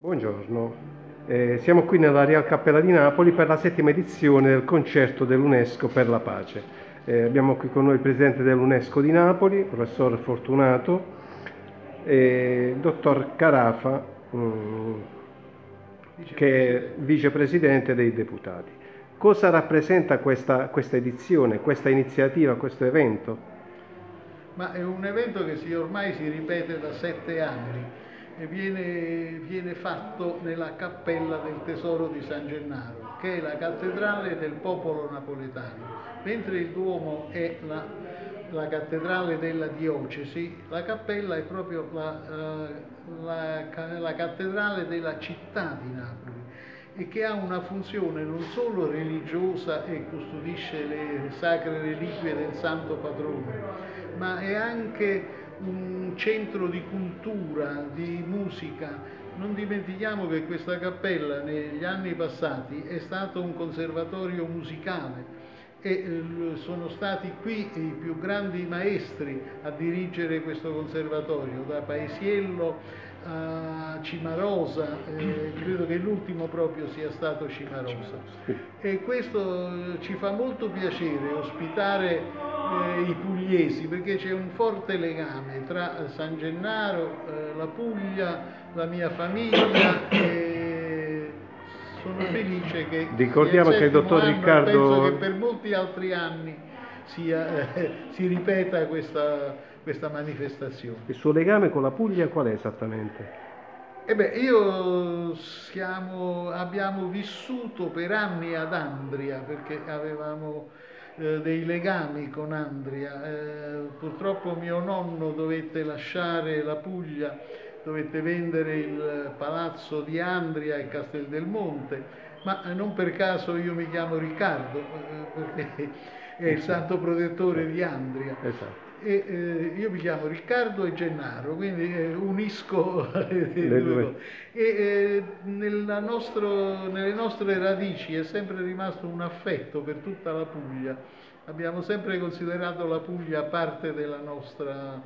Buongiorno, siamo qui nella Real Cappella di Napoli per la 7ª edizione del concerto dell'UNESCO per la pace. Abbiamo qui con noi il presidente dell'UNESCO di Napoli, professor Fortunato, e il dottor Carafa, che è vicepresidente dei deputati. Cosa rappresenta questa edizione, questa iniziativa, questo evento? Ma è un evento che ormai si ripete da 7 anni e viene fatto nella Cappella del Tesoro di San Gennaro, che è la cattedrale del popolo napoletano. Mentre il Duomo è la cattedrale della diocesi, la cappella è proprio la cattedrale della città di Napoli, e che ha una funzione non solo religiosa e custodisce le sacre reliquie del santo patrono, ma è anche un centro di cultura, di musica. Non dimentichiamo che questa cappella negli anni passati è stato un conservatorio musicale e sono stati qui i più grandi maestri a dirigere questo conservatorio, da Paesiello a Cimarosa, credo che l'ultimo proprio sia stato Cimarosa. E questo ci fa molto piacere ospitare i pugliesi, perché c'è un forte legame tra San Gennaro, la Puglia, la mia famiglia, e sono felice che ricordiamo che il dottor Riccardo, penso che per molti altri anni si ripeta questa manifestazione. il suo legame con la Puglia qual è esattamente? Abbiamo vissuto per anni ad Andria, perché avevamo dei legami con Andria. Purtroppo mio nonno dovette lasciare la Puglia, dovette vendere il palazzo di Andria e Castel del Monte, ma non per caso io mi chiamo Riccardo, perché è il santo protettore di Andria. Esatto. E io mi chiamo Riccardo e Gennaro, quindi unisco le due cose. E nelle nostre radici è sempre rimasto un affetto per tutta la Puglia. Abbiamo sempre considerato la Puglia parte della nostra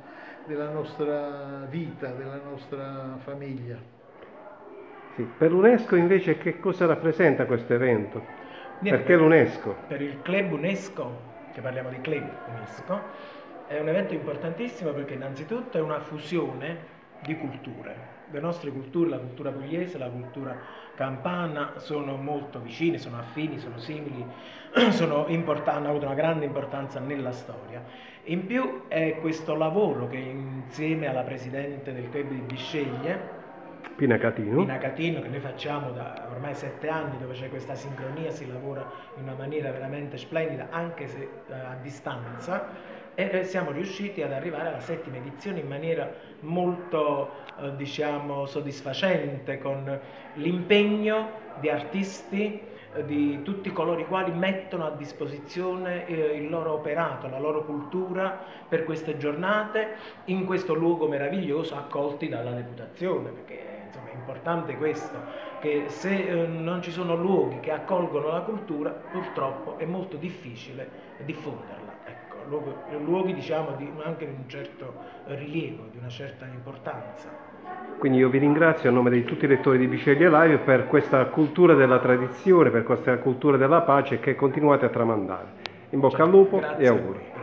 vita, della nostra famiglia. Sì. Per l'UNESCO invece che cosa rappresenta questo evento? Perché l'UNESCO? Per il club UNESCO, che parliamo di club UNESCO, è un evento importantissimo perché innanzitutto è una fusione di culture. Le nostre culture, la cultura pugliese, la cultura campana, sono molto vicine, sono affini, sono simili, hanno avuto una grande importanza nella storia. In più è questo lavoro che insieme alla presidente del club di Bisceglie, Pina Catino, che noi facciamo da ormai 7 anni, dove c'è questa sincronia, si lavora in una maniera veramente splendida, anche se a distanza, e siamo riusciti ad arrivare alla 7ª edizione in maniera molto soddisfacente, con l'impegno di artisti di tutti coloro i quali mettono a disposizione il loro operato, la loro cultura per queste giornate in questo luogo meraviglioso, accolti dalla Deputazione, perché insomma è importante questo, che se non ci sono luoghi che accolgono la cultura, purtroppo è molto difficile diffonderla. Luoghi anche di un certo rilievo, di una certa importanza. Quindi io vi ringrazio a nome di tutti i lettori di Bisceglie Live per questa cultura della tradizione, per questa cultura della pace che continuate a tramandare. In bocca al lupo e auguri.